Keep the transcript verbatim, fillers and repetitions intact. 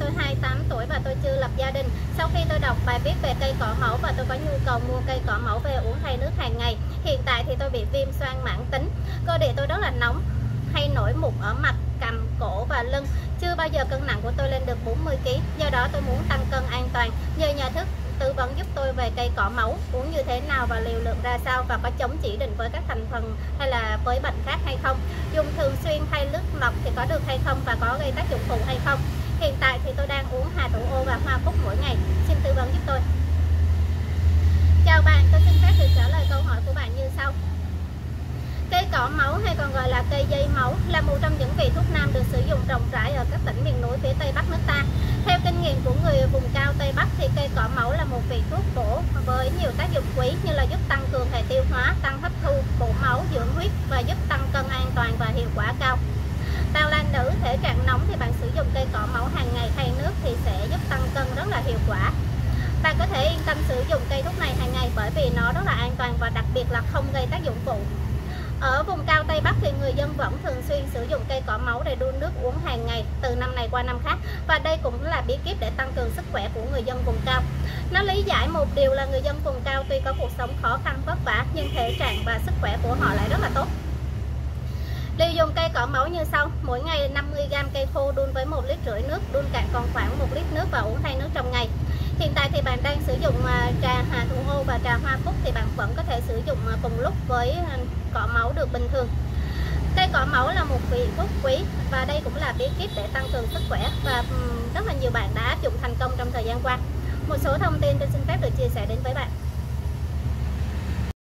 tôi hai mươi tám tuổi và tôi chưa lập gia đình. Sau khi tôi đọc bài viết về cây cỏ mẫu và tôi có nhu cầu mua cây cỏ mẫu về uống thay nước hàng ngày. Hiện tại thì tôi bị viêm xoang mãn tính, cơ địa tôi rất là nóng, hay nổi mụn ở mặt, cằm, cổ và lưng. Chưa bao giờ cân nặng của tôi lên được bốn mươi ki lô gam. Do đó tôi muốn tăng cân an toàn. Nhờ nhà thức tư vấn giúp tôi về cây cỏ mẫu, uống như thế nào và liều lượng ra sao, và có chống chỉ định với các thành phần hay là với bệnh khác hay không, dùng thường xuyên thay nước lọc thì có được hay không, và có gây tác dụng phụ hay không. Hiện tại thì tôi đang uống hà thủ ô và hoa cúc mỗi ngày. Xin tư vấn giúp tôi. Chào bạn, tôi xin phép được trả lời câu hỏi của bạn như sau. Cây cỏ mẫu hay còn gọi là cây dây mẫu là một trong những vị thuốc nam được sử dụng rộng rãi ở các tỉnh miền núi phía Tây Bắc nước ta. Theo kinh nghiệm của người vùng cao Tây Bắc thì cây cỏ mẫu là một vị thuốc bổ với nhiều tác dụng quý như là giúp tăng cường hệ tiêu hóa, tăng hấp thu, bổ máu, dưỡng huyết và giúp tăng cân an toàn và hiệu quả cao. Bạn là nữ thể trạng nóng thì bạn sử dụng cây cỏ mẫu hàng ngày thay nước thì sẽ giúp tăng cân rất là hiệu quả. Bạn có thể yên tâm sử dụng cây thuốc này hàng ngày bởi vì nó rất là an toàn và đặc biệt là không gây tác dụng phụ. Ở vùng cao Tây Bắc thì người dân vẫn thường xuyên sử dụng cây cỏ mẫu để đun nước uống hàng ngày từ năm này qua năm khác, và đây cũng là bí kíp để tăng cường sức khỏe của người dân vùng cao. Nó lý giải một điều là người dân vùng cao tuy có cuộc sống khó khăn vất vả nhưng thể trạng và sức khỏe của họ lại rất là tốt. Liều dùng cây cỏ mẫu như sau: mỗi ngày năm mươi gam cây khô đun với một lít rưỡi nước, đun cạn còn khoảng một lít nước và uống thay nước trong ngày. Hiện tại thì bạn đang sử dụng trà hà thủ ô và trà hoa cúc thì bạn vẫn có thể sử dụng cùng lúc với cỏ mẫu được bình thường. Cây cỏ mẫu là một vị thuốc quý và đây cũng là bí kíp để tăng cường sức khỏe và rất là nhiều bạn đã áp dụng thành công trong thời gian qua. Một số thông tin tôi xin phép được chia sẻ đến với bạn.